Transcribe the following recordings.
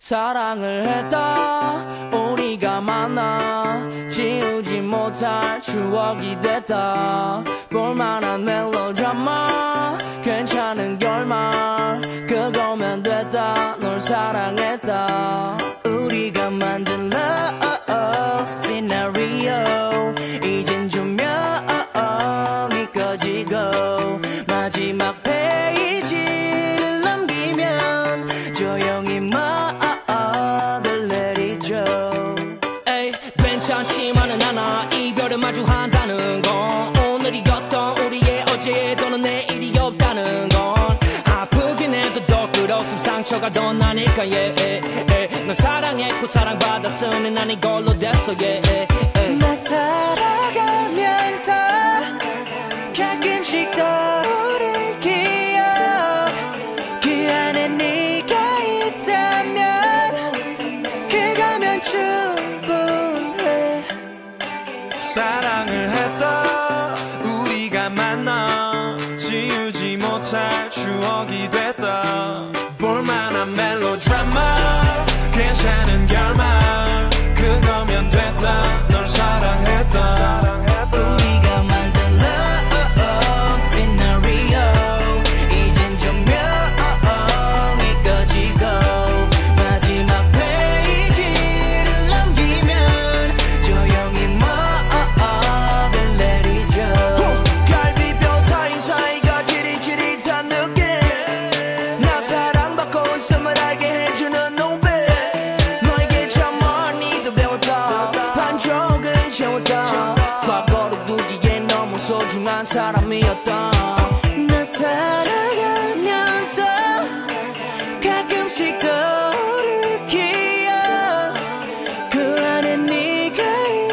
사랑을 했다 우리가 만나 지우지 못할 추억이 됐다 볼만한 멜로드라마 괜찮은 결말 그거면 됐다 널 사랑했다 우리가 만든 love scenario 이젠 조명이 꺼지고 마지막 페이지를 넘기면 조용히 괜찮지만은 않아 이별을 마주한다는 건 오늘이었던 우리의 어제 또는 내일이 없다는 건 아프긴 해도 더 끝없음 상처가 더 나니까 널 사랑했고 사랑받았으니 난 이걸로 됐어 나 살아가면서 가끔씩 떠오를 기억 그 안에 네가 있다면 그거면 충분해 사랑을 했다 우리가 만나 지우지 못할 추억이 됐다 볼만한 멜로드라마 괜찮은 결말 그거면 됐다 널 사랑했다 우리가 만든 love scenario 이젠 조명이 꺼지고 마지막 페이지를 넘기면 조용히 먹을 내리죠 갈비뼈 사이사이가 지릿지릿한 느낌 나 사랑받고 있음을 알게 해주는 눈빛 너에게 참 많이도 배웠다 반쪽은 채웠다 과거를 두기에 너무 소중한 사람이었다 나 살아가면서 가끔씩 떠오를 기억 그 안에 네가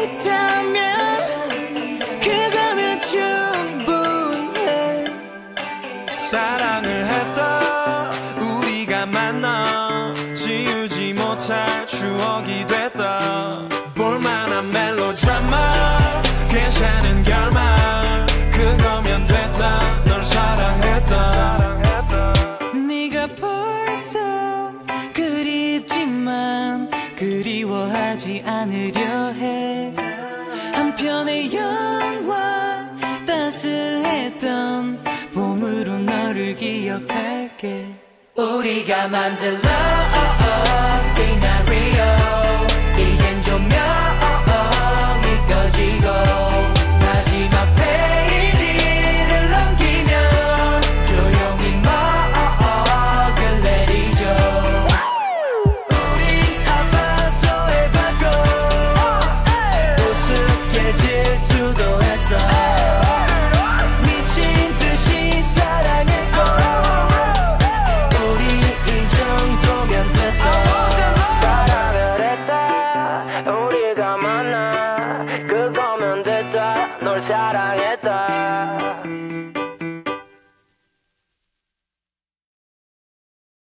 있다면 그거면 충분해 사랑을 했다 우리가 만나 지우지 못할 추억이 됐다 볼만한 멜로드라마 괜찮은 결말 그거면 됐다 널 사랑했다 네가 벌써 그립지만 그리워하지 않으려 해 한편의 영화 따스했던 봄으로 너를 기억할게 우리가 만든 love scenario 이젠 조명이 꺼지고